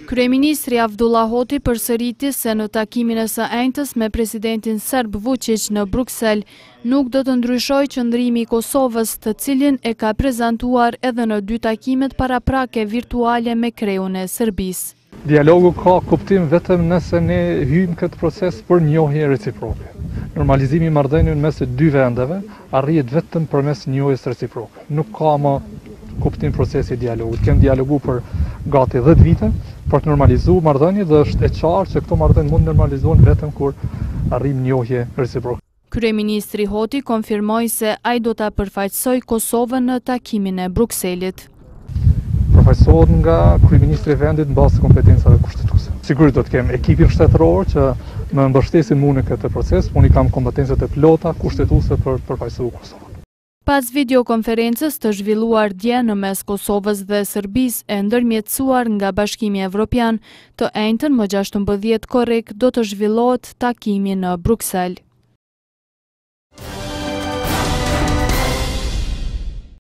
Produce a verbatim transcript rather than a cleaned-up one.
Kryeministri Avdullah Hoti përsëriti se në takimin e së enjtës me presidentin serb Vučić në Bruksel nuk do të ndryshojë qëndrimi i Kosovës, të cilin e ka prezantuar edhe në dy takimet paraprake virtuale me kreun e Serbisë. Dialogu ka kuptim vetëm nëse ne hyjmë këtë proces për njohje reciproke. Normalizimi i marrëdhënieve mes të dy vendeve arrihet vetëm përmes njohjes reciproke. Nuk ka më kuptim procesi i dialogut. Kemë dialogu për gati dhjetë vite për të normalizuar marrëdhëniet dhe është e qartë se këto marrëdhënie mund normalizohen vetëm kur arrijmë njohje reciproke. Kryeministri Hoti konfirmoi se ai do ta përfaqësojë Kosovën në takimin e Brukselit. Përfaqësohet nga kryeministri i vendit mbas kompetencave kushtetuese. Sigurisht do të kem ekipin shtetëror që më mbështesin mua në këtë proces, unë kam kompetencat e plota kushtetuese për të përfaqësuar Kosovën. Pas videokonferencës të zhvilluar dje në mes Kosovës dhe Serbisë e ndërmjetësuar nga Bashkimi Evropian, të enjtën më gjashtëmbëdhjetë korrik do të zhvillohet takimi në Bruksel.